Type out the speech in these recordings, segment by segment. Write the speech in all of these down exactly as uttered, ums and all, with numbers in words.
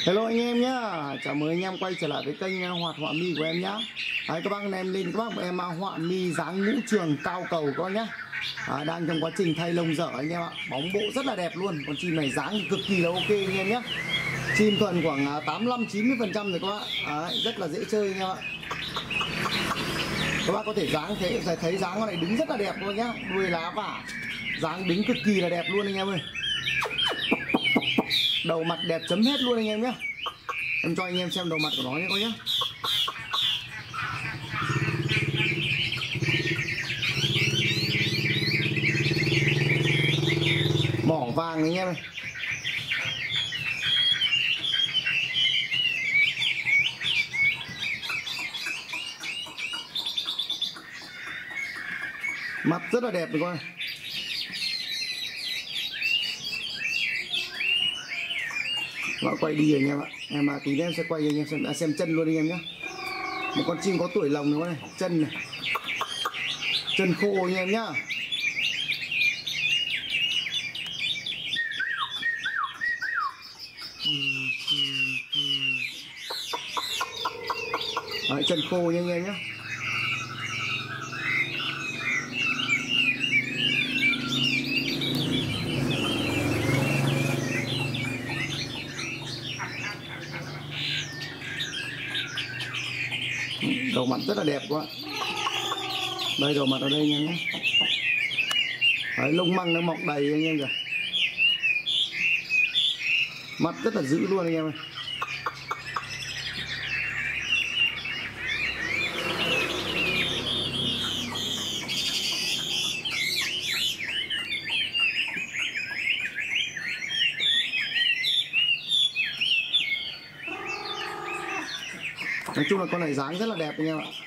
Hello anh em nhá, chào mừng anh em quay trở lại với kênh Hoạt Họa Mi của em nhá. Đấy, các bác anh em lên các bác em họa mi dáng ngũ trường cao cầu các bác nhá. À, đang trong quá trình thay lông dở anh em ạ, bóng bộ rất là đẹp luôn, con chim này dáng cực kỳ là ok anh em nhá. Chim thuần khoảng tám mươi lăm chín mươi phần trăm rồi các bác. Đấy, rất là dễ chơi anh em ạ. Các bác có thể dáng thế thấy dáng con này đứng rất là đẹp luôn nhá, đuôi lá vả, dáng đứng cực kỳ là đẹp luôn anh em ơi. Đầu mặt đẹp chấm hết luôn anh em nhé. Em cho anh em xem đầu mặt của nó nhé coi nhé. Mỏ vàng anh em ơi. Mặt rất là đẹp rồi coi. Nó quay đi anh em ạ. Em mà tí nữa em sẽ quay anh em xem, à, xem chân luôn anh em nhé. Một con chim có tuổi lồng nữa này, chân này, chân khô anh em nhá. Đấy, chân khô nha anh em nhé. Đầu mặt rất là đẹp quá. Đây đầu mặt ở đây anh em nhé. Đấy, lông măng nó mọc đầy anh em kìa. Mặt rất là dữ luôn anh em ơi. Nói chung là con này dáng rất là đẹp anh em ạ.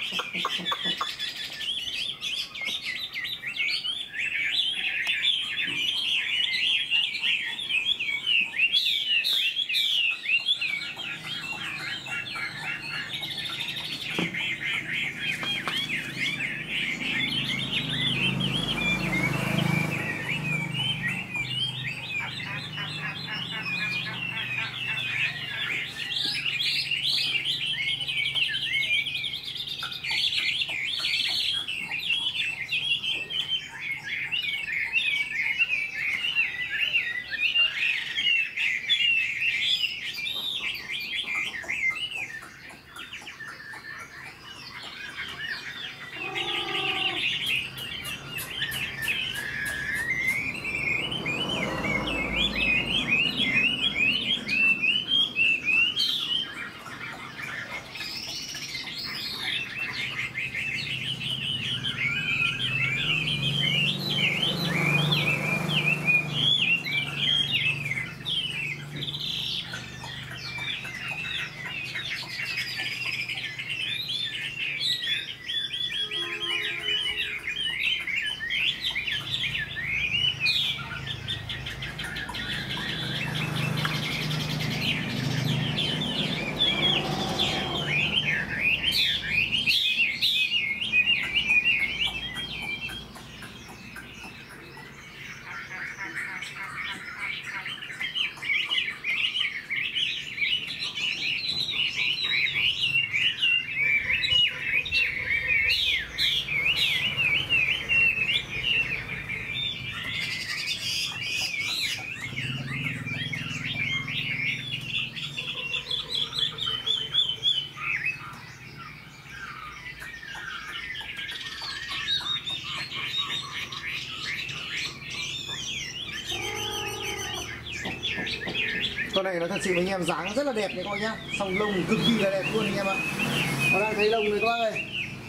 Con này nó thật sự anh em dáng rất là đẹp đấy coi nhá, song lông cực kỳ là đẹp luôn anh em ạ. Nó đang thấy lông rồi các bác ơi.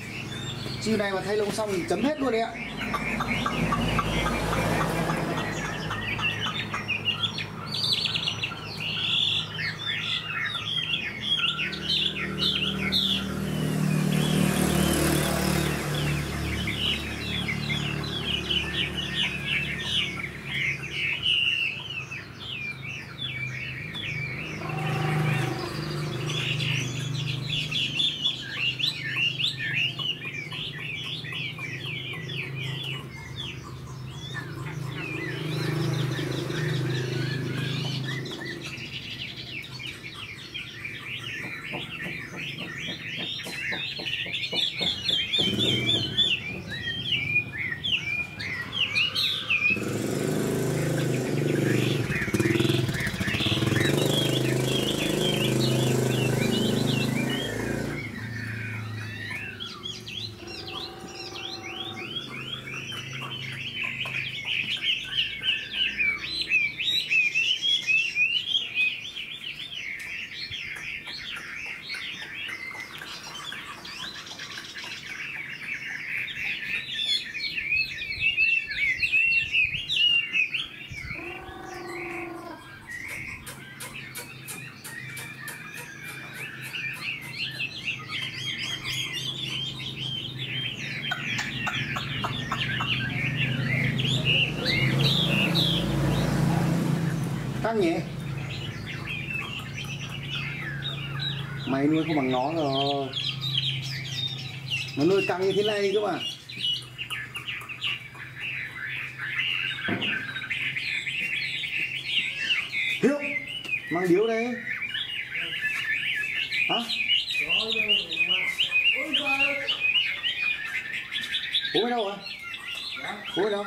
Chim này mà thay lông xong thì chấm hết luôn đấy ạ. Mày nuôi không bằng nó rồi. Nó nuôi căng như thế này cơ mà. Hiếu, mang điếu đây. Hả? Bố ở đâu rồi? Bố ở đâu?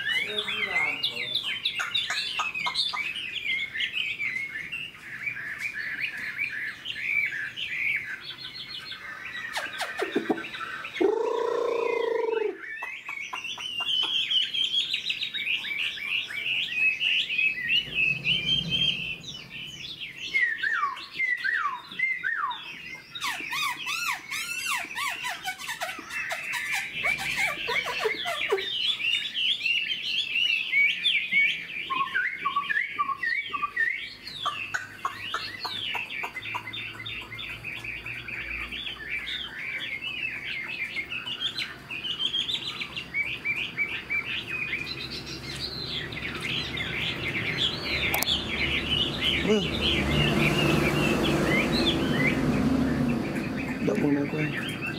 Ừ. Động một này quen.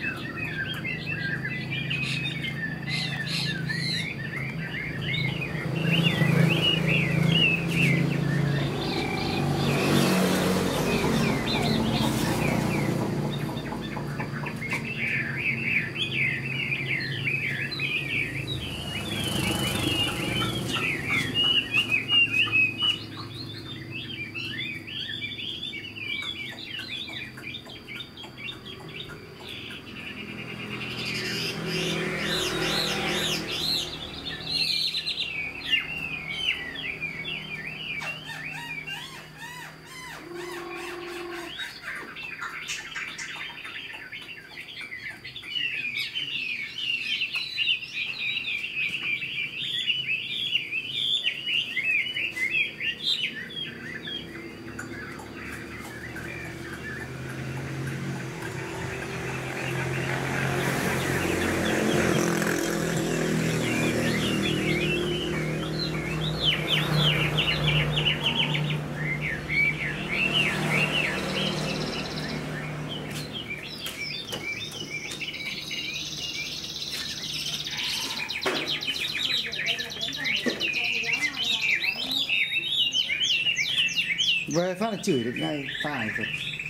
Về phát là chửi được ngay, phải rồi.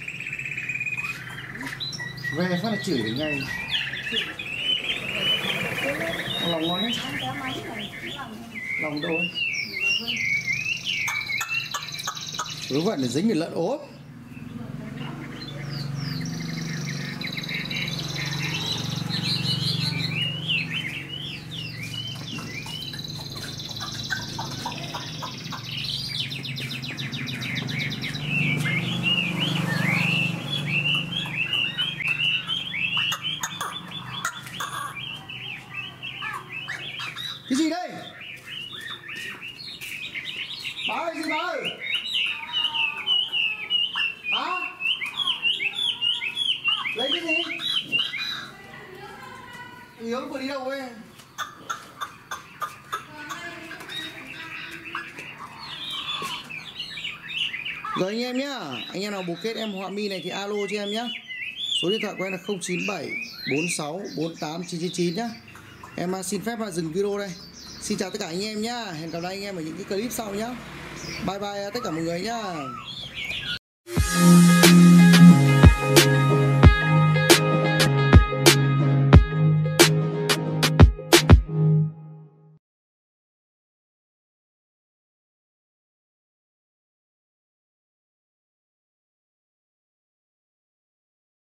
Về phát là chửi được ngay. Lòng ngon đấy. Lòng đâu ấy? Cứ vậy là dính cái lợn ốp. Cái gì đây? Bà ơi, gì bà ơi? Hả? Lấy cái gì? Hiếu vừa đi đâu ấy? Rồi anh em nhá, anh em nào bục kết em họa mi này thì alo cho em nhá. Số điện thoại của em là không chín bảy bốn sáu bốn tám chín chín chín nhá. Em xin phép là dừng video đây. Xin chào tất cả anh em nhá. Hẹn gặp lại anh em ở những cái clip sau nhá. Bye bye tất cả mọi người nhá.